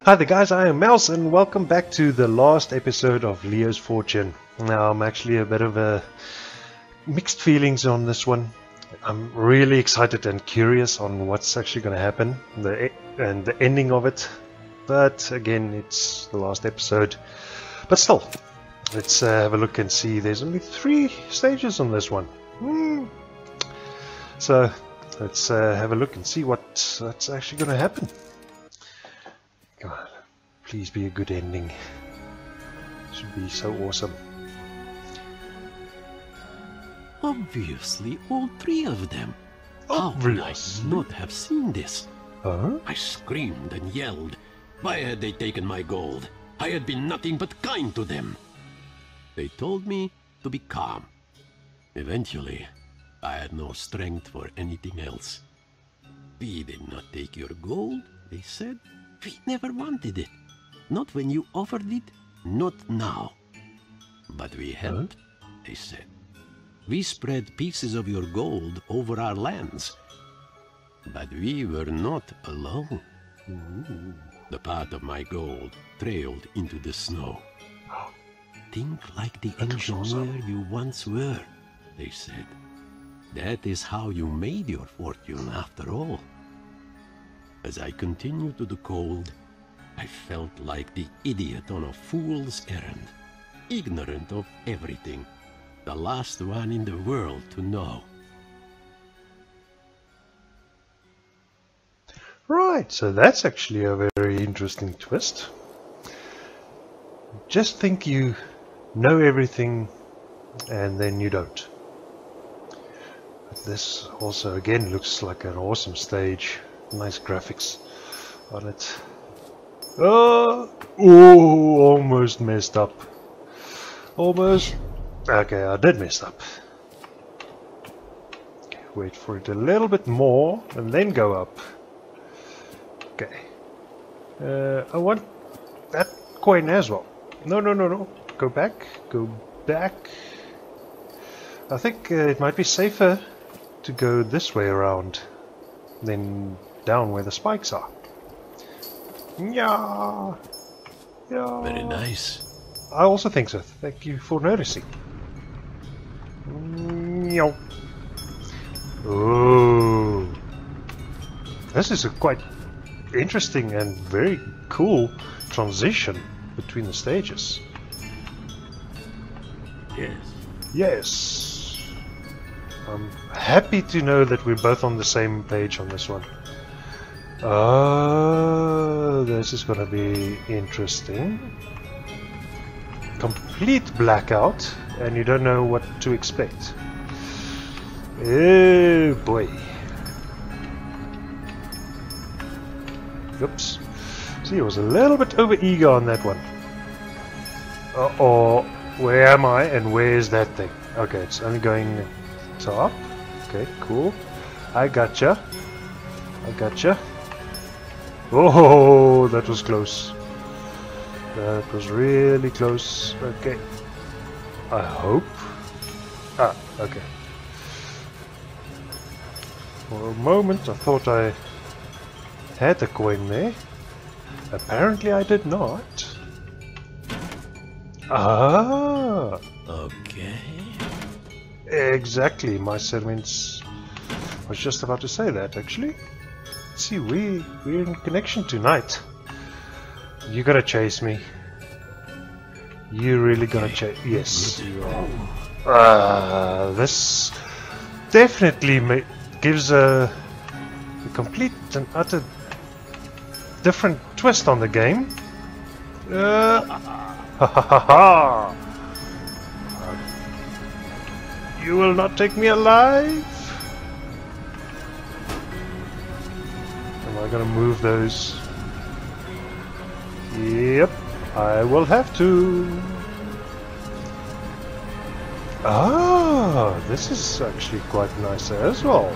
Hi there guys, I am Mouse and welcome back to the last episode of Leo's Fortune. Now I'm actually a bit of a mixed feelings on this one. I'm really excited and curious on what's actually going to happen and the ending of it. But again, it's the last episode. But still, let's have a look and see. There's only 3 stages on this one. So let's have a look and see what's actually going to happen. God, please be a good ending. Should be so awesome. Obviously, all 3 of them. How could I not have seen this? Huh? I screamed and yelled. Why had they taken my gold? I had been nothing but kind to them. They told me to be calm. Eventually, I had no strength for anything else. We did not take your gold, they said. We never wanted it. Not when you offered it, not now. But we helped, they said. We spread pieces of your gold over our lands. But we were not alone. The part of my gold trailed into the snow. Think like the engineer you once were, they said. That is how you made your fortune after all. As I continued to the cold, I felt like the idiot on a fool's errand, ignorant of everything, the last one in the world to know. Right, so that's actually a very interesting twist. Just think you know everything and then you don't. But this also again looks like an awesome stage. Nice graphics on it. Oh, almost messed up. Almost. Okay, I did mess up. Okay, wait for it a little bit more and then go up. Okay. I want that coin as well. No. Go back. Go back. I think it might be safer to go this way around than down where the spikes are. Yeah. Very nice. I also think so. Thank you for noticing. Oh, this is a quite interesting and very cool transition between the stages. Yes. I'm happy to know that we're both on the same page on this one. Oh, this is gonna be interesting. Complete blackout, and you don't know what to expect. Oh boy. Oops. See, I was a little bit over eager on that one. Uh-oh. Where am I and where is that thing? Okay, it's only going top. Okay, cool. I gotcha. Oh, that was close. That was really close. Okay. I hope. Ah, okay. For a moment I thought I had a coin there. Apparently I did not. Ah! Okay. Exactly, my sentiments. I was just about to say that actually. See, we're in connection tonight. You gotta chase me. You really gonna chase? Yes, you are. This definitely gives a complete and utter different twist on the game. You will not take me alive. Am I gonna move those? Yep, I will have to. Ah, this is actually quite nice as well.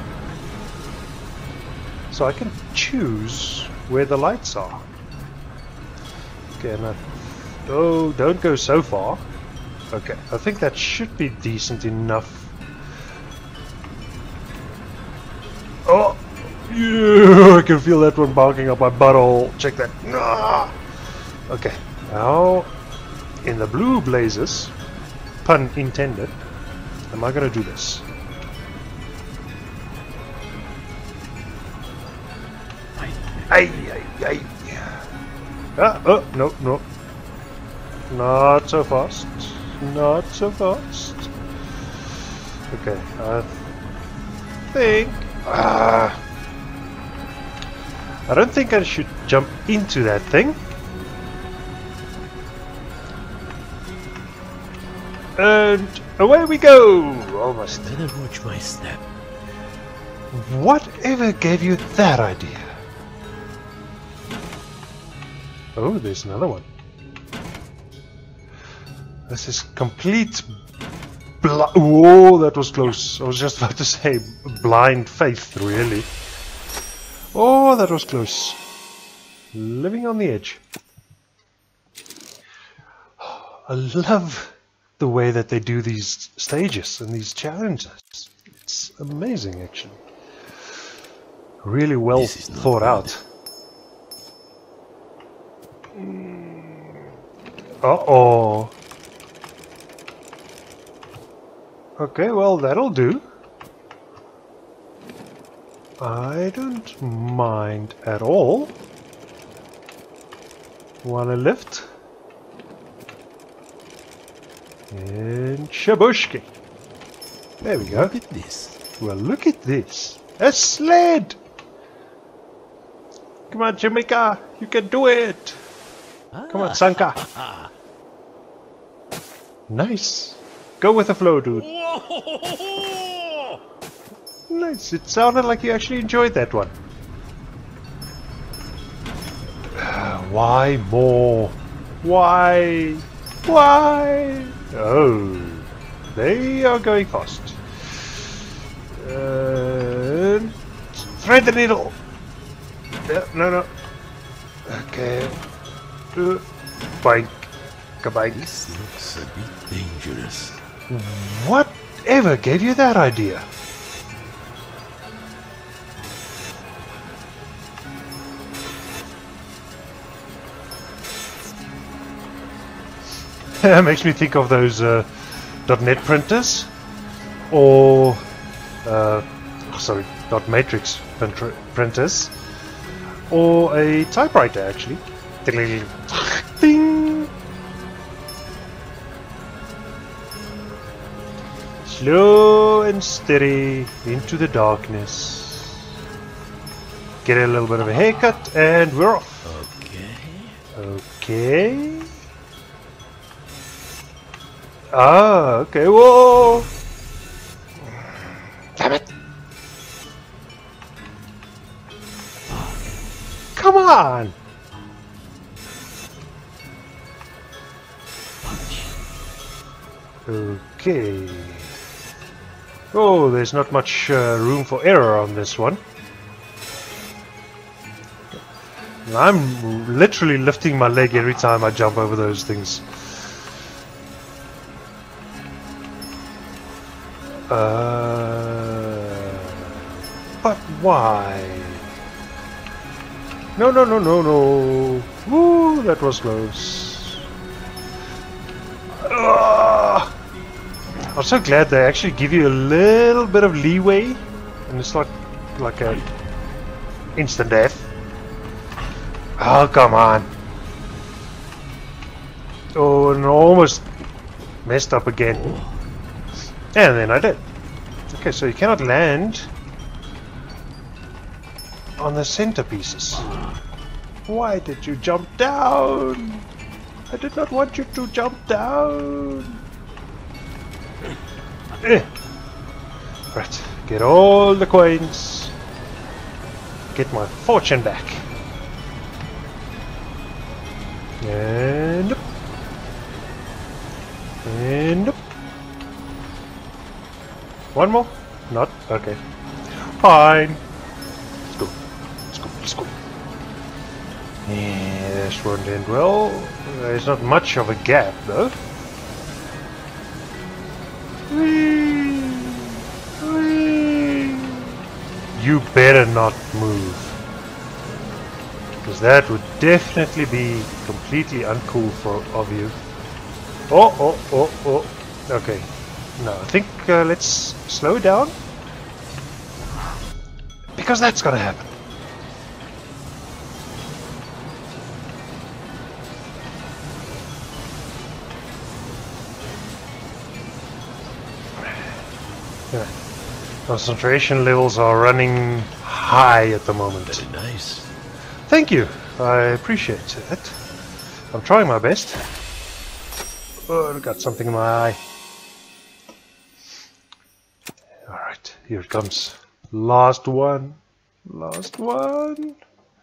So I can choose where the lights are. Okay, and oh, don't go so far. Okay, I think that should be decent enough. Oh, Yeah, I can feel that one barking up my butthole. Check that. Ah. Okay, now in the blue blazes, pun intended, am I gonna do this? Ay, ay, ay. Ah, oh, no, no. Not so fast. Not so fast. Okay, I think... I don't think I should jump into that thing. And away we go! Almost. Better watch my step. Whatever gave you that idea? Oh, there's another one. This is complete whoa, that was close. I was just about to say blind faith, really. Oh, that was close. Living on the edge. I love the way that they do these stages and these challenges. It's amazing, actually. Really well thought out. Uh-oh. Okay, well, that'll do. I don't mind at all. Wanna lift? And shabushki. There we go. Look at this. Well, look at this. A sled! Come on, Jamaica. You can do it. Come on, Sanka. Nice. Go with the flow, dude. Nice. It sounded like you actually enjoyed that one. Why more? Why? Why? Oh, they are going fast. Thread the needle. No, no. Okay. Bike. Kabike. This looks a bit dangerous. Whatever gave you that idea? Makes me think of those .NET printers, or sorry, .matrix printers, or a typewriter, actually. Ding. Slow and steady into the darkness. Get a little bit of a haircut, and we're off. Okay. Okay. Ah, okay, whoa! Damn it! Come on! Okay. Oh, there's not much room for error on this one. I'm literally lifting my leg every time I jump over those things. But why? No, no, no, no, no. Woo, that was close. I'm so glad they actually give you a little bit of leeway, and it's like a instant death. Oh, come on. Oh, and almost messed up again. And then I did. Okay, so you cannot land on the centerpieces. Why did you jump down? I did not want you to jump down. Right, get all the coins. Get my fortune back. And up. And up. One more? Not? Okay. Fine. Let's go. Let's go. Let's go. Yeah, this won't end well. There's not much of a gap though. Whee! Whee! you better not move. Because that would definitely be completely uncool of you. Oh. Okay. No, I think let's slow down. Because that's gonna happen. Yeah. Concentration levels are running high at the moment. Very nice. Thank you. I appreciate it. I'm trying my best. Oh, I got something in my eye. Alright, here it comes. Last one. Last one.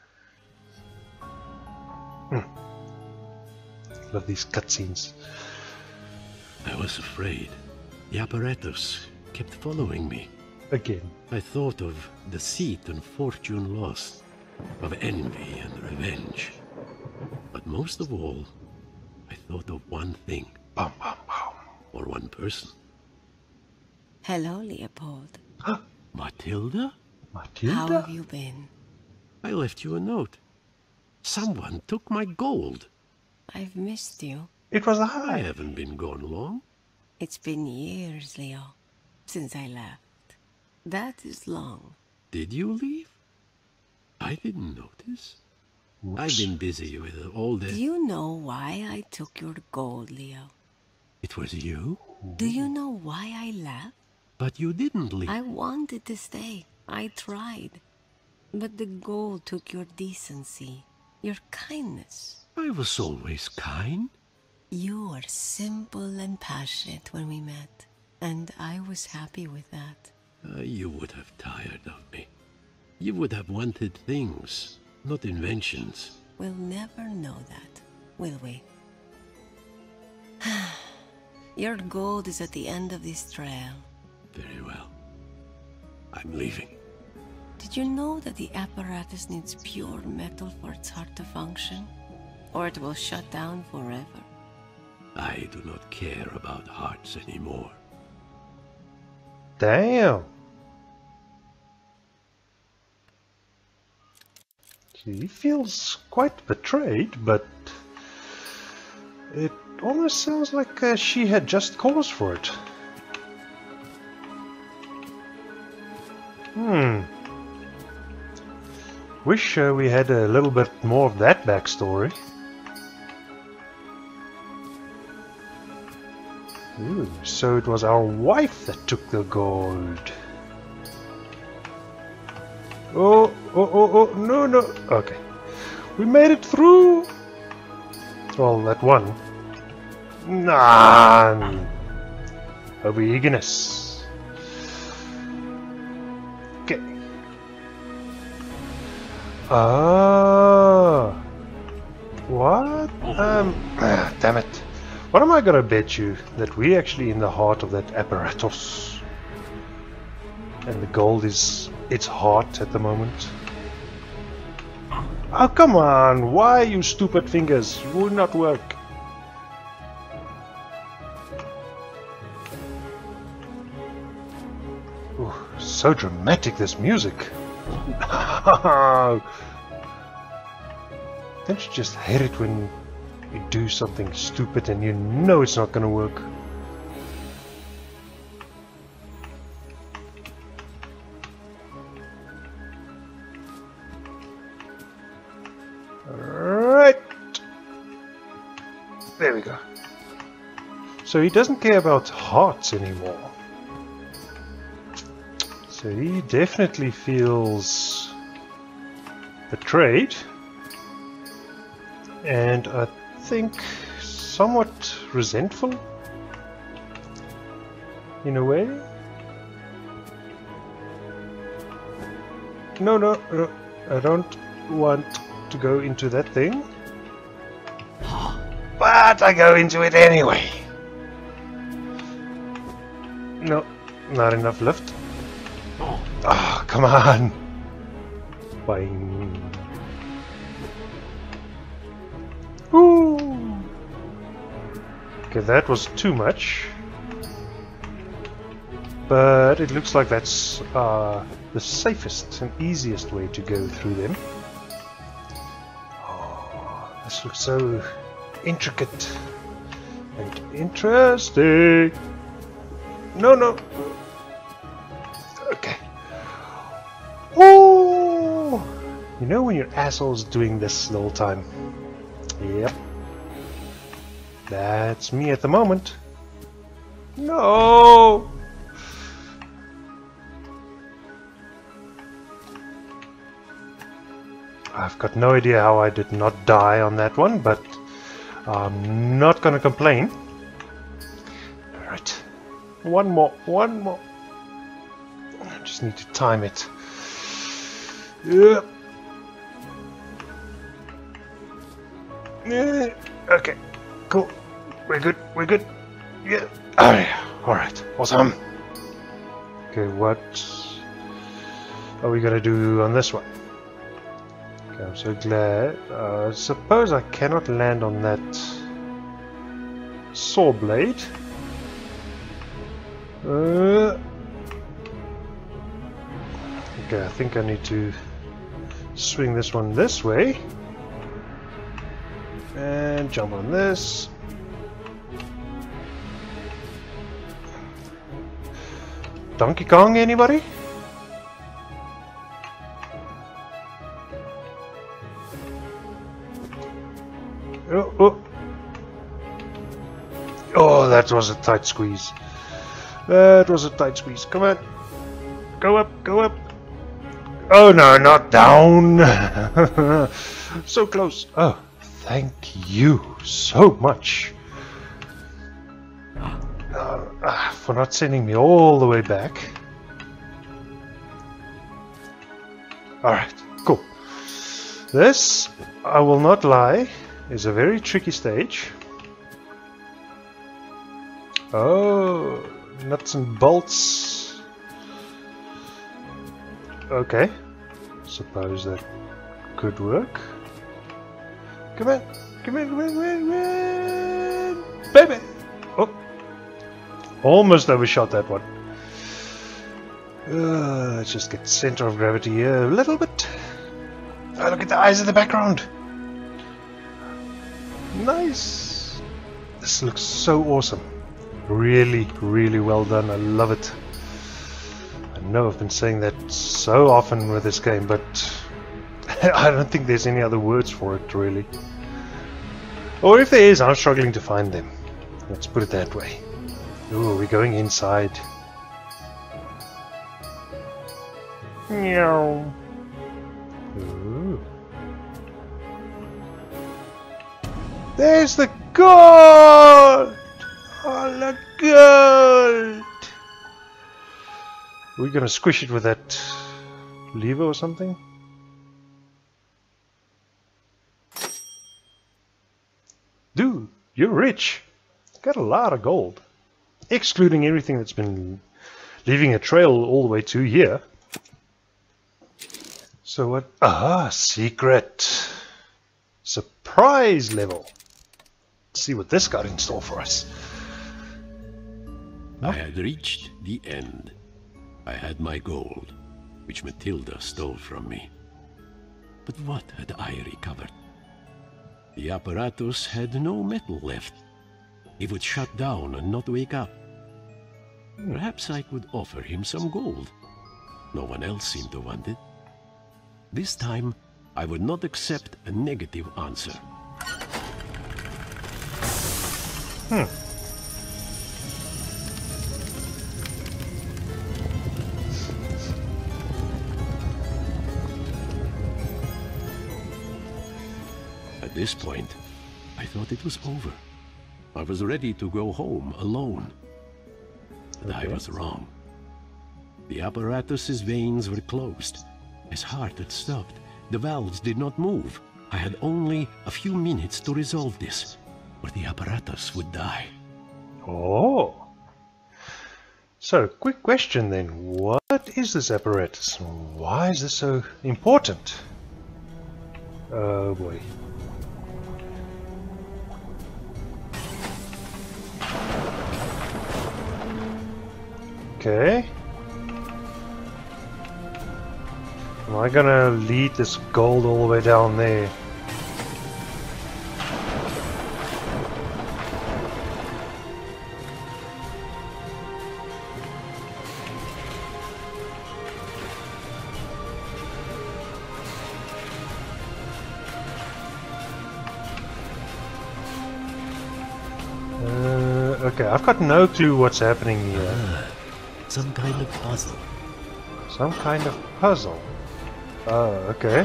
Love these cutscenes. I was afraid. The apparatus kept following me. Again. I thought of deceit and fortune lost, of envy and revenge. But most of all, I thought of one thing. Bum, bum, bum. Or one person. Hello, Leopold. Matilda? Matilda? How have you been? I left you a note. Someone took my gold. I've missed you. It was I I. haven't been gone long. It's been years, Leo, since I left. That is long. Did you leave? I didn't notice. Whoops. I've been busy with all Do the... you know why I took your gold, Leo? It was you? Do you know why I left? But you didn't leave. I wanted to stay. I tried. But the gold took your decency, your kindness. I was always kind. You were simple and passionate when we met, and I was happy with that. You would have tired of me. You would have wanted things, not inventions. We'll never know that, will we? Your gold is at the end of this trail. Very well. I'm leaving. Did you know that the apparatus needs pure metal for its heart to function? Or it will shut down forever? I do not care about hearts anymore. Damn. He feels quite betrayed, but it almost sounds like she had just cause for it. Wish we had a little bit more of that backstory. Ooh, so it was our wife that took the gold. Oh, no. Okay. We made it through. Well, that one. None. Over eagerness. Okay. What? Damn it. What am I gonna bet you that we're actually in the heart of that apparatus? And the gold is its heart at the moment. Oh, come on! Why, you stupid fingers? It would not work. Ooh, so dramatic, this music. Don't you just hate it when you do something stupid and you know it's not gonna work? Alright. There we go. So he doesn't care about hearts anymore. So he definitely feels betrayed. And I think somewhat resentful in a way. No, I don't want to go into that thing. But I go into it anyway. No, not enough lift. Oh, come on. Boing. Ooh. Okay, that was too much. but it looks like that's the safest and easiest way to go through them. Oh, this looks so intricate and interesting. No, no. Okay. Oh, you know when your asshole's doing this the whole time? Yep. That's me at the moment. No. I've got no idea how I did not die on that one, but I'm not gonna complain. Alright. One more. I just need to time it. Yep. Yeah. Okay. Cool. We're good. Yeah. Oh, yeah. Alright. Awesome. Okay, what are we gonna do on this one? Okay, I'm so glad. Suppose I cannot land on that saw blade. Okay, I think I need to swing this one this way and jump on this. Donkey Kong, anybody? Oh, that was a tight squeeze. That was a tight squeeze. Come on. Go up. Oh no, not down. So close. Oh, thank you so much. For not sending me all the way back. Alright, cool. This, I will not lie, is a very tricky stage. Oh, nuts and bolts. Okay, suppose that could work. Come on, baby! Oh, almost overshot that one. Let's just get center of gravity here a little bit. Oh, look at the eyes in the background. Nice. This looks so awesome. Really, really well done. I love it. I know I've been saying that so often with this game, but I don't think there's any other words for it, really. Or if there is, I'm struggling to find them. Let's put it that way. Ooh, we're going inside. Meow. Ooh. There's the gold! Oh, the gold! Are we gonna squish it with that lever or something? Dude, you're rich. Got a lot of gold. Excluding everything that's been leaving a trail all the way to here. So what? Ah, secret. Surprise level. Let's see what this got in store for us. I had reached the end. I had my gold, which Matilda stole from me. But what had I recovered? The apparatus had no metal left. He would shut down and not wake up. Perhaps I could offer him some gold. No one else seemed to want it. This time, I would not accept a negative answer. At this point, I thought it was over. I was ready to go home alone. But I was wrong. The apparatus's veins were closed. His heart had stopped. The valves did not move. I had only a few minutes to resolve this, or the apparatus would die. Oh. So, quick question then. What is this apparatus? Why is this so important? Oh boy. Okay. Am I gonna lead this gold all the way down there? Okay, I've got no clue what's happening here. Some kind of puzzle. Some kind of puzzle. Oh, okay.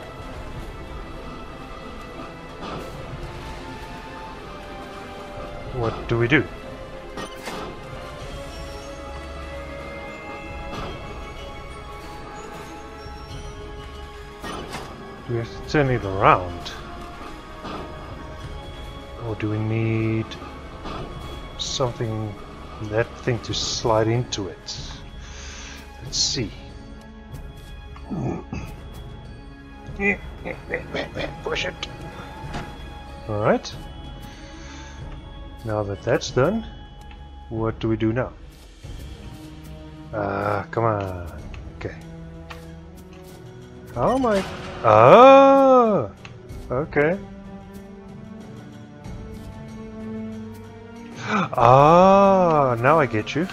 What do we do? Do we have to turn it around? Or do we need something, that thing to slide into it? Let's see. Push it. Alright. Now that that's done, what do we do now? Come on. Okay. How am I? Oh! Okay. Ah, now I get you.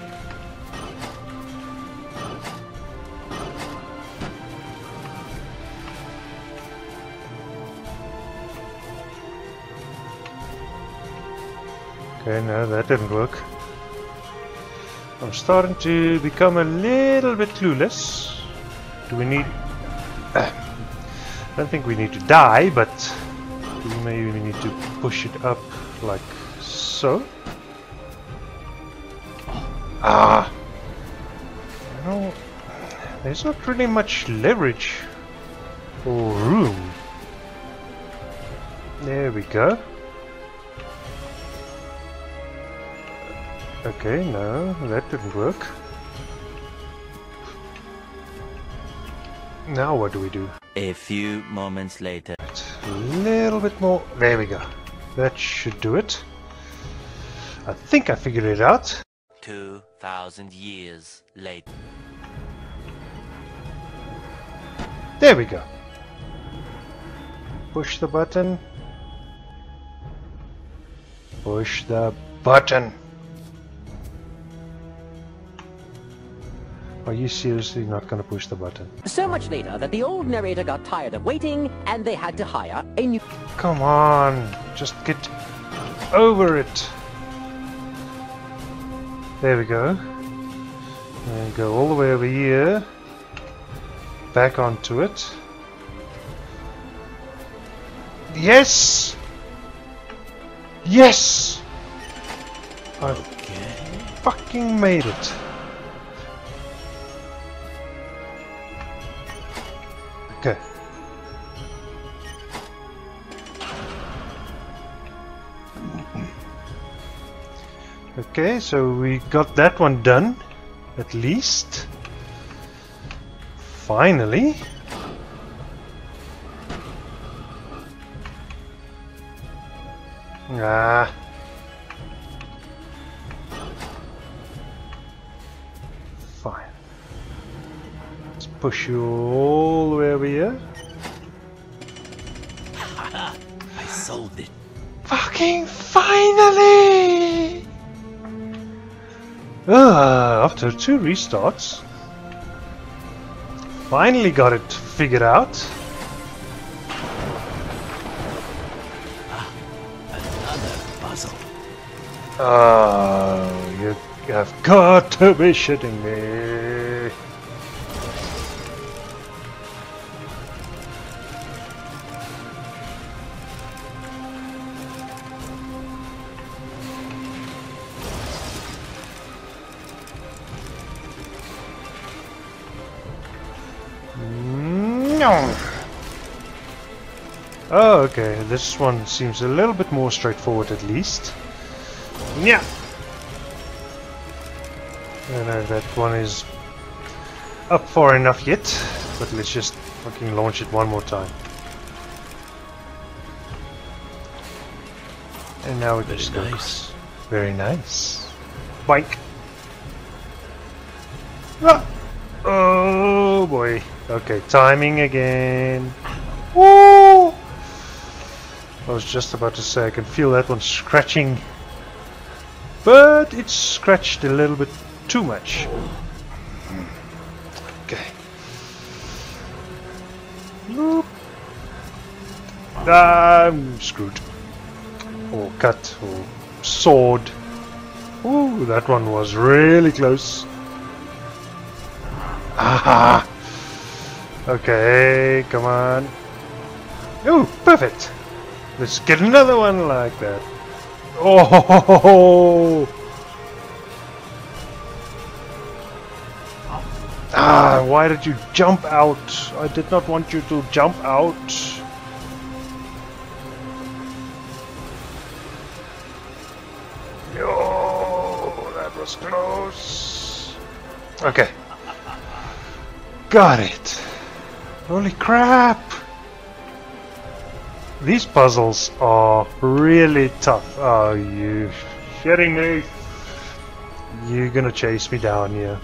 Okay, no, that didn't work. I'm starting to become a little bit clueless. Do we need... I don't think we need to die, but maybe we need to push it up like so. Ah! No, there's not really much leverage or room. There we go. Okay, no, that didn't work. Now what do we do? A few moments later. A little bit more. There we go. That should do it. I think I figured it out. 2,000 years later. There we go. Push the button. Push the button. Are you seriously not going to push the button? So much later that the old narrator got tired of waiting and they had to hire a new... Come on, just get over it. There we go. And go all the way over here. Back onto it. Yes! Yes! I fucking made it. Okay. Okay, so we got that one done, at least. Finally. Ah. Fine. Let's push you all the way over here. I solved it. Fucking finally! After 2 restarts, finally got it figured out. Another puzzle. Oh, you have got to be shitting me. Oh, okay, this one seems a little bit more straightforward at least. Yeah. I don't know if that one is up far enough yet, but let's just fucking launch it one more time. And now it just goes. Very nice. Bike. Ah! Oh boy. Okay, timing again. Woo! I was just about to say I can feel that one scratching, but it's scratched a little bit too much. Okay. Nope. I'm screwed. Or cut, or sword. Ooh, that one was really close. Aha! Okay, come on. Oh, perfect! Let's get another one like that. Oh! Ah, why did you jump out? I did not want you to jump out. Oh, that was close. Okay. Got it. Holy crap. These puzzles are really tough. Oh, you shitting me? You're gonna chase me down here.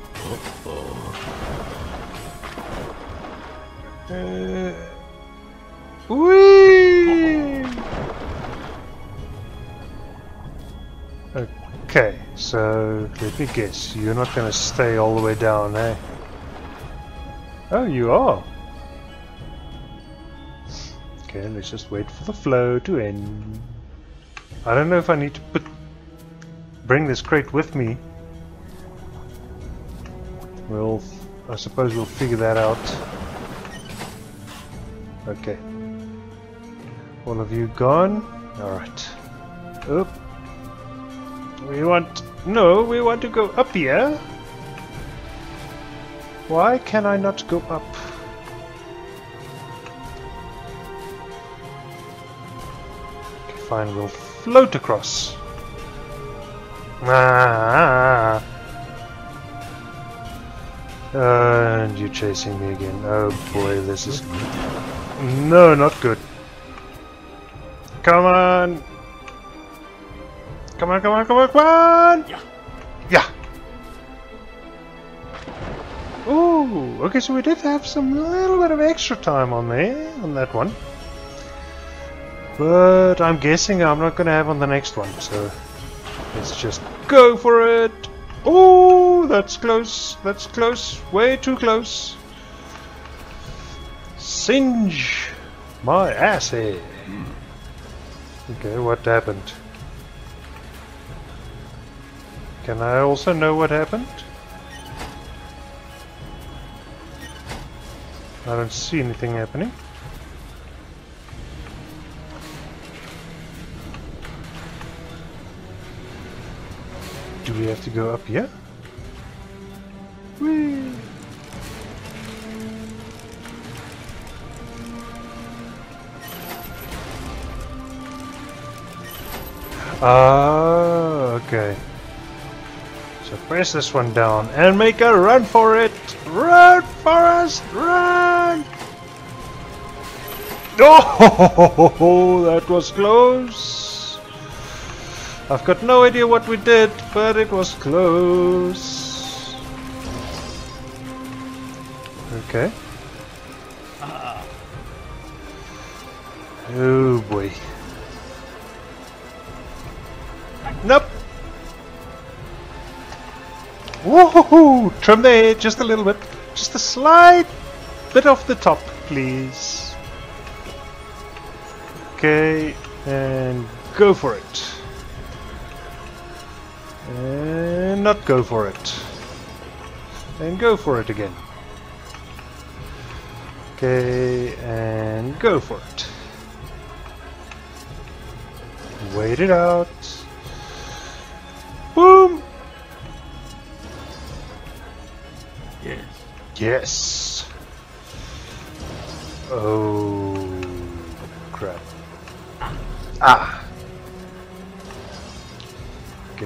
Whee! Okay, so let me guess. You're not gonna stay all the way down, eh? Oh, you are. Okay, let's just wait for the flow to end. I don't know if I need to bring this crate with me. Well, I suppose we'll figure that out. Okay. All of you gone? Alright. Up. We want to go up here. Why can I not go up? Okay, fine, we'll float across. Ah. And you're chasing me again. Oh boy, this is... No, not good. Come on! Come on, come on, come on, come on! Yeah! Yeah! Ooh, okay, so we did have some little bit of extra time on there, on that one. But I'm guessing I'm not gonna have on the next one, so... Let's just go for it! Oh, that's close, way too close. Singe my ass here. Okay, what happened? Can I also know what happened? I don't see anything happening. Do we have to go up here? Whee! Ah, okay. So press this one down and make a run for it! Run, Forrest, run! Oh, that was close! I've got no idea what we did, but it was close. Okay. Oh boy. Nope. Woohoo! Trim the hair just a little bit. Just a slight bit off the top, please. Okay, and go for it. And not go for it. And go for it again. Okay, and go for it. Wait it out. Boom! Yes. Yes! Oh, crap. Ah! Okay,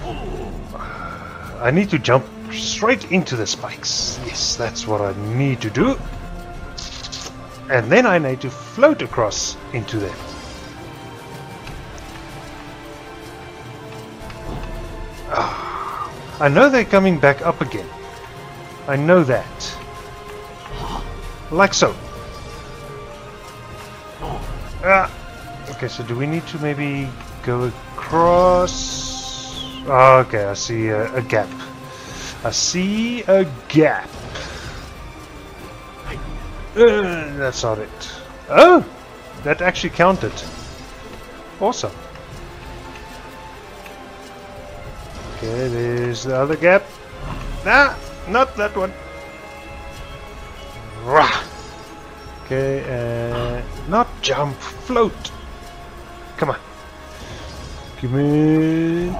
I need to jump straight into the spikes. Yes, that's what I need to do. And then I need to float across into them. I know they're coming back up again. I know that. Like so. Ah. Okay, so do we need to maybe go across? Oh, okay, I see a gap. I see a gap. That's not it. Oh! That actually counted. Awesome. Okay, there's the other gap. Nah, not that one. Rah! Okay, not jump, float. Come on. Come in.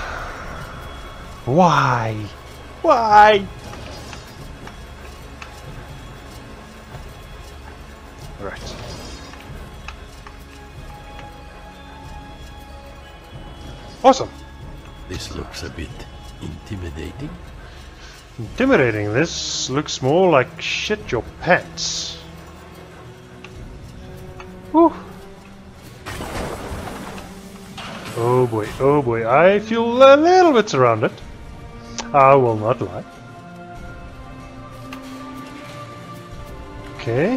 Why? Why? Right. Awesome. This looks a bit intimidating. Intimidating. This looks more like shit your pants. Whew. Oh boy, I feel a little bit surrounded. I will not lie. Okay.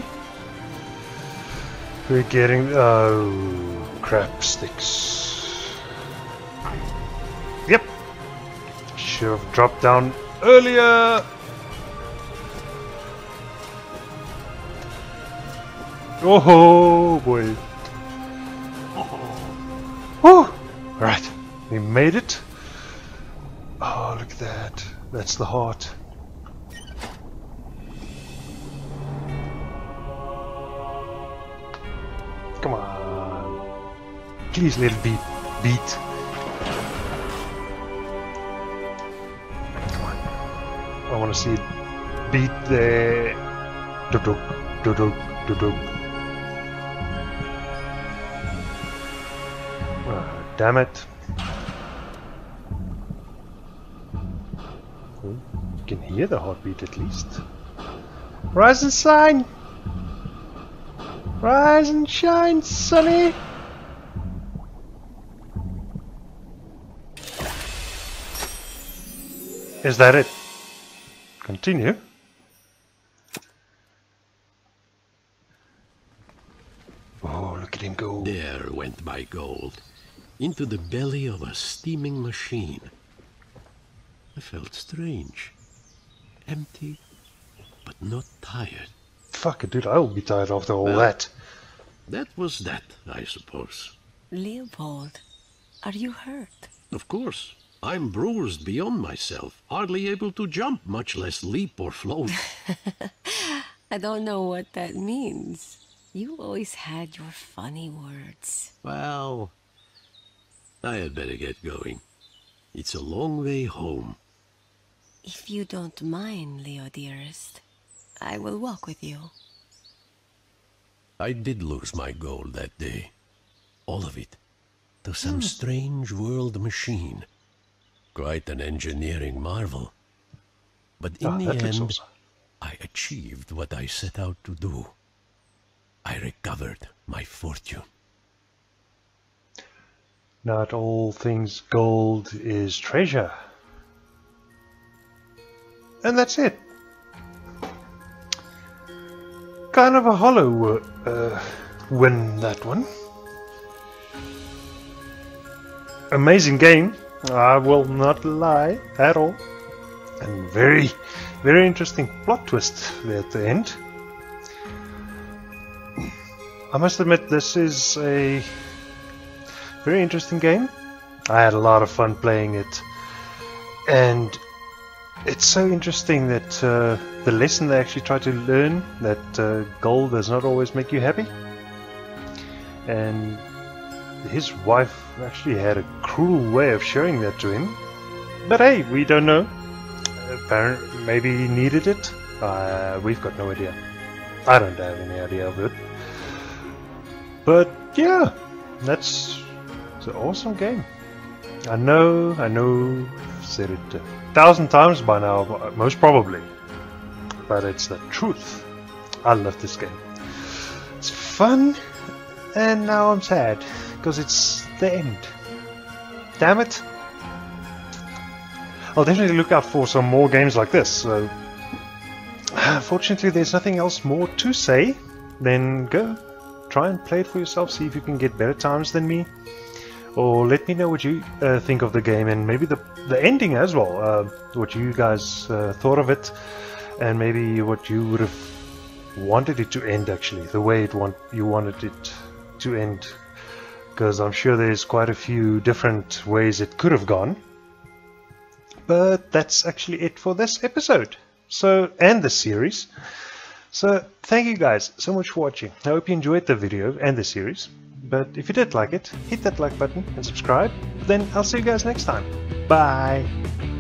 We're getting... oh, crap sticks. Yep. Should have dropped down earlier. Oh boy. Whew. Right, we made it. Oh, look at that. That's the heart. Come on. Please let it be beat. Come on. I want to see it beat the... Duduk, duduk, duduk. Damn it. Oh, you can hear the heartbeat at least. Rise and shine! Rise and shine, Sonny! Is that it? Continue. Oh, look at him go. There went my gold. Into the belly of a steaming machine. I felt strange. Empty, but not tired. Fuck it, dude, I'll be tired after all Well, that. That was that, I suppose. Leopold, are you hurt? Of course. I'm bruised beyond myself, hardly able to jump, much less leap or float. I don't know what that means. You always had your funny words. Well, I had better get going. It's a long way home. If you don't mind, Leo dearest, I will walk with you. I did lose my gold that day. All of it. To some strange world machine. Quite an engineering marvel. But in the that looks end, awesome. I achieved what I set out to do. I recovered my fortune. Not all things gold is treasure. And that's it. Kind of a hollow win, that one. Amazing game, I will not lie at all. And very, very interesting plot twist there at the end. I must admit, this is a very interesting game. I had a lot of fun playing it. And it's so interesting that the lesson they actually try to learn, that gold does not always make you happy. And his wife actually had a cruel way of showing that to him. But hey, we don't know. Apparently, maybe he needed it. We've got no idea. I don't have any idea of it. But yeah, that's an awesome game. I know, I've said it 1,000 times by now, most probably. But it's the truth. I love this game. It's fun, and now I'm sad, because it's the end. Damn it. I'll definitely look out for some more games like this. So Fortunately, there's nothing else more to say. Then go try and play it for yourself, see if you can get better times than me, or let me know what you think of the game, and maybe the ending as well, what you guys thought of it, and maybe what you would have wanted it to end, actually, the way you wanted it to end, because I'm sure there's quite a few different ways it could have gone. But that's actually it for this episode, and this series. So thank you guys so much for watching. I hope you enjoyed the video and the series. But if you did like it, hit that like button and subscribe. Then I'll see you guys next time. Bye!